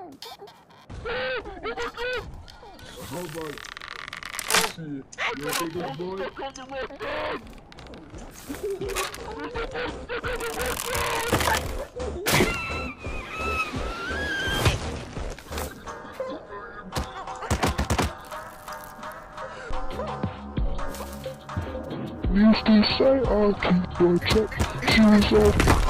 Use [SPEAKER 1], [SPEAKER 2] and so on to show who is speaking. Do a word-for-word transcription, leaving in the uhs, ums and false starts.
[SPEAKER 1] How about see? You okay, good boy? Used to say I'll keep your check, shoes off.